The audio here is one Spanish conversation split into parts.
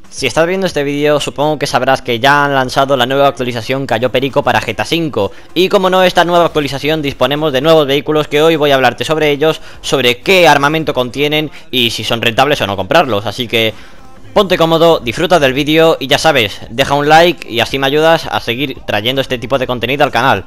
Si estás viendo este vídeo, supongo que sabrás que ya han lanzado la nueva actualización Cayó Perico para GTA V. Y como no, esta nueva actualización disponemos de nuevos vehículos que hoy voy a hablarte sobre ellos, sobre qué armamento contienen y si son rentables o no comprarlos. Así que ponte cómodo, disfruta del vídeo y ya sabes, deja un like y así me ayudas a seguir trayendo este tipo de contenido al canal.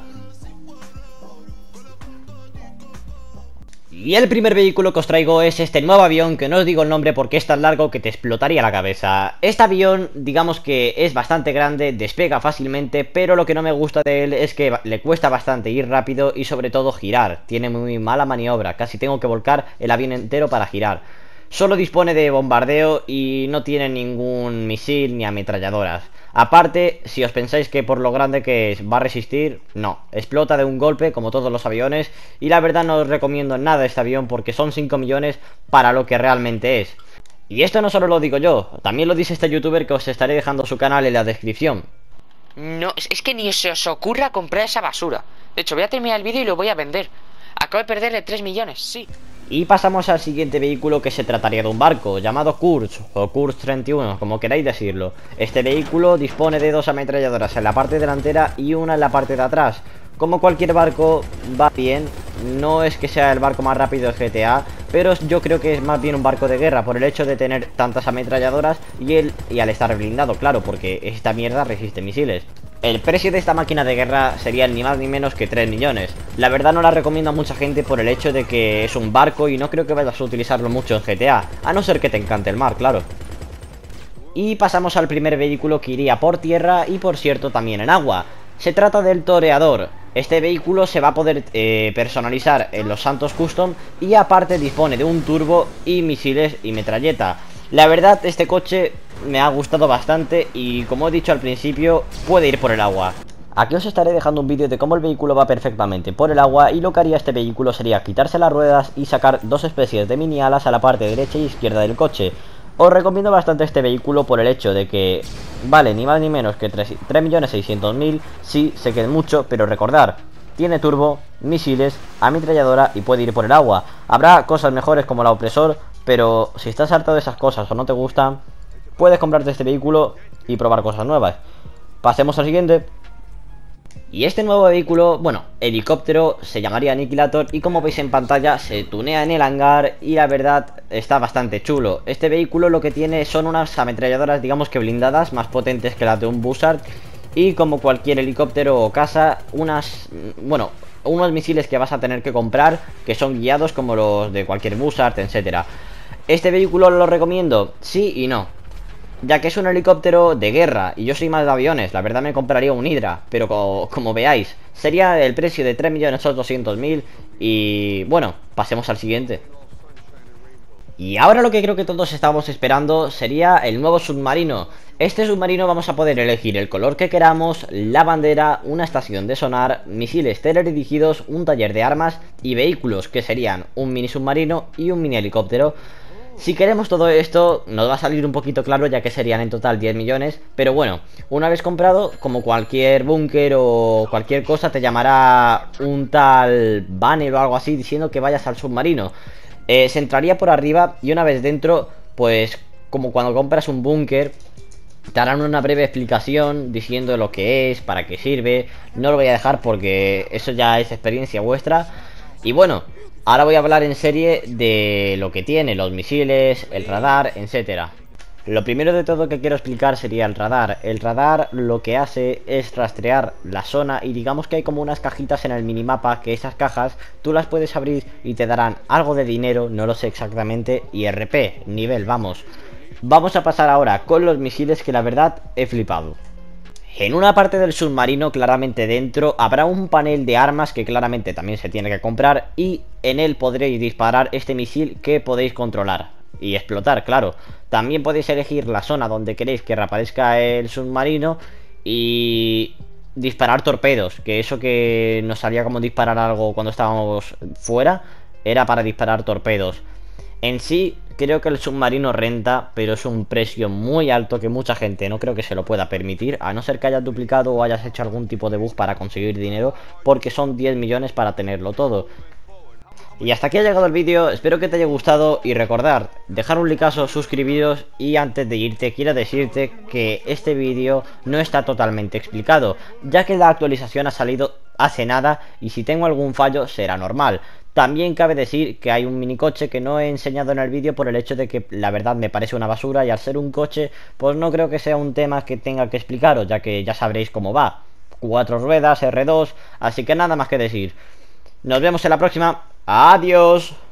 Y el primer vehículo que os traigo es este nuevo avión, que no os digo el nombre porque es tan largo que te explotaría la cabeza. Este avión, digamos que es bastante grande, despega fácilmente, pero lo que no me gusta de él es que le cuesta bastante ir rápido y sobre todo girar. Tiene muy mala maniobra, casi tengo que volcar el avión entero para girar. Solo dispone de bombardeo y no tiene ningún misil ni ametralladoras. Aparte, si os pensáis que por lo grande que es va a resistir, no, explota de un golpe como todos los aviones. Y la verdad no os recomiendo nada este avión porque son 5 millones para lo que realmente es. Y esto no solo lo digo yo, también lo dice este youtuber que os estaré dejando su canal en la descripción. No, es que ni se os ocurra comprar esa basura. De hecho, voy a terminar el vídeo y lo voy a vender. Acabo de perderle 3 millones, sí. Y pasamos al siguiente vehículo, que se trataría de un barco llamado Kurz o Kurz 31, como queráis decirlo. Este vehículo dispone de dos ametralladoras en la parte delantera y una en la parte de atrás. Como cualquier barco, va bien. No es que sea el barco más rápido de GTA, pero yo creo que es más bien un barco de guerra por el hecho de tener tantas ametralladoras y al estar blindado, claro, porque esta mierda resiste misiles. El precio de esta máquina de guerra sería ni más ni menos que 3 millones. La verdad no la recomiendo a mucha gente por el hecho de que es un barco y no creo que vayas a utilizarlo mucho en GTA, a no ser que te encante el mar, claro. Y pasamos al primer vehículo que iría por tierra y por cierto también en agua. Se trata del Toreador. Este vehículo se va a poder personalizar en los Santos Custom y aparte dispone de un turbo y misiles y metralleta. La verdad, este coche me ha gustado bastante y como he dicho al principio, puede ir por el agua. Aquí os estaré dejando un vídeo de cómo el vehículo va perfectamente por el agua y lo que haría este vehículo sería quitarse las ruedas y sacar dos especies de mini alas a la parte derecha e izquierda del coche. Os recomiendo bastante este vehículo por el hecho de que vale ni más ni menos que 3.600.000, sí, sé que es mucho, pero recordar, tiene turbo, misiles, ametralladora y puede ir por el agua. Habrá cosas mejores como la opresor, pero si estás harto de esas cosas o no te gustan, puedes comprarte este vehículo y probar cosas nuevas. Pasemos al siguiente. Y este nuevo vehículo, bueno, helicóptero, se llamaría Aniquilator y como veis en pantalla se tunea en el hangar y la verdad está bastante chulo. Este vehículo lo que tiene son unas ametralladoras, digamos que blindadas, más potentes que las de un Buzzard y como cualquier helicóptero o casa, unos misiles que vas a tener que comprar que son guiados como los de cualquier Buzzard, etcétera. ¿Este vehículo lo recomiendo? Sí y no, ya que es un helicóptero de guerra y yo soy más de aviones. La verdad me compraría un Hydra, pero como veáis, sería el precio de 3.800.000 y bueno, pasemos al siguiente. Y ahora lo que creo que todos estábamos esperando sería el nuevo submarino. Este submarino vamos a poder elegir el color que queramos, la bandera, una estación de sonar, misiles teledirigidos, un taller de armas y vehículos que serían un mini submarino y un mini helicóptero. Si queremos todo esto, nos va a salir un poquito claro, ya que serían en total 10 millones. Pero bueno, una vez comprado, como cualquier búnker o cualquier cosa, te llamará un tal banner o algo así diciendo que vayas al submarino. Se entraría por arriba y una vez dentro, pues como cuando compras un búnker, te harán una breve explicación diciendo lo que es, para qué sirve. No lo voy a dejar porque eso ya es experiencia vuestra. Y bueno, ahora voy a hablar en serie de lo que tiene, los misiles, el radar, etcétera. Lo primero de todo que quiero explicar sería el radar. El radar lo que hace es rastrear la zona y digamos que hay como unas cajitas en el minimapa, que esas cajas tú las puedes abrir y te darán algo de dinero, no lo sé exactamente, y RP, nivel, vamos. Vamos a pasar ahora con los misiles, que la verdad he flipado. En una parte del submarino, claramente dentro, habrá un panel de armas que claramente también se tiene que comprar y en él podréis disparar este misil que podéis controlar y explotar, claro. También podéis elegir la zona donde queréis que reaparezca el submarino y disparar torpedos, que eso que nos salía como disparar algo cuando estábamos fuera, era para disparar torpedos. En sí, creo que el submarino renta, pero es un precio muy alto que mucha gente no creo que se lo pueda permitir, a no ser que hayas duplicado o hayas hecho algún tipo de bug para conseguir dinero, porque son 10 millones para tenerlo todo. Y hasta aquí ha llegado el vídeo, espero que te haya gustado y recordar, dejar un likeazo, suscribiros y antes de irte quiero decirte que este vídeo no está totalmente explicado, ya que la actualización ha salido hace nada y si tengo algún fallo será normal. También cabe decir que hay un minicoche que no he enseñado en el vídeo por el hecho de que la verdad me parece una basura y al ser un coche pues no creo que sea un tema que tenga que explicaros, ya que ya sabréis cómo va. 4 ruedas, R2, así que nada más que decir. Nos vemos en la próxima. Adiós.